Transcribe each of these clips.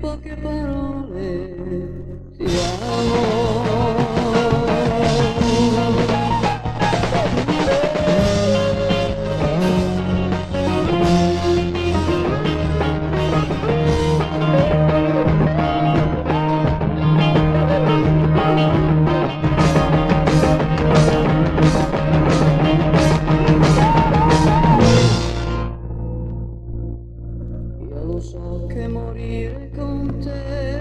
poche parole ti amo. Io lo so che morire con te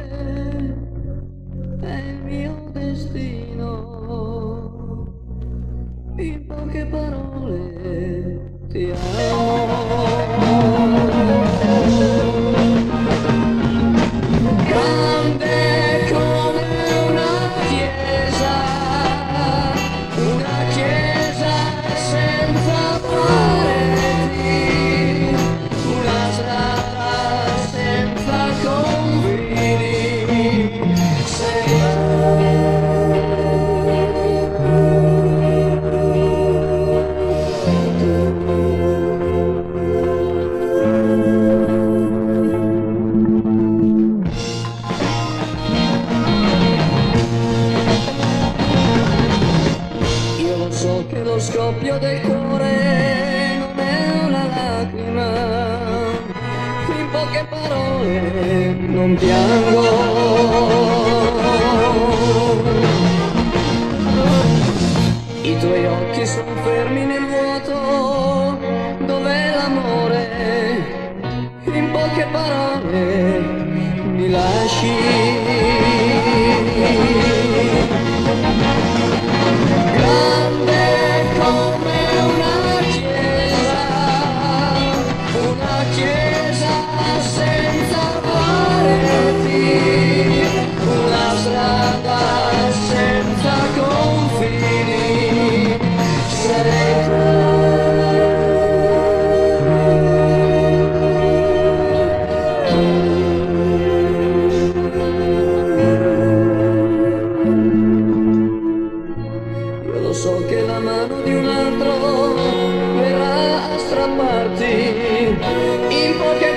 è il mio destino, in poche parole ti amo. Grande come una chiesa senza pareti, una strada senza confini, sei so che lo scoppio del cuore non è una lacrima, in poche parole non piango. I tuoi occhi sono fermi nel vuoto, dov'è l'amore? In poche parole mi lasci. So che la mano di un altro verrà a strapparti in poche